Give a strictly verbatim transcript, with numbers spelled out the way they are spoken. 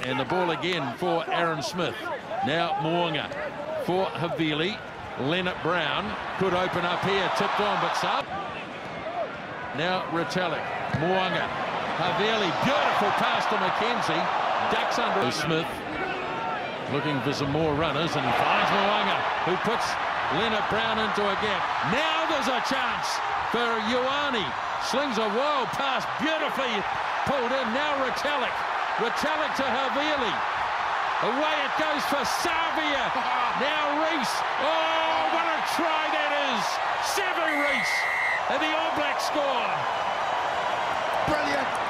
And the ball again for Aaron Smith. Now Mo'unga for Havili. Leonard Brown could open up here, tipped on, but sub. Now Retallick, Mo'unga, Havili, beautiful pass to McKenzie. Ducks under Smith, looking for some more runners, and finds Mo'unga, who puts Leonard Brown into a gap. Now there's a chance for Ioane. Slings a wild pass, beautifully pulled in. Now Retallick, Retallick to Havili. Away it goes for Savia. Now Reese. Oh, what a try that is. Seven Reese. And the All Blacks score. Brilliant.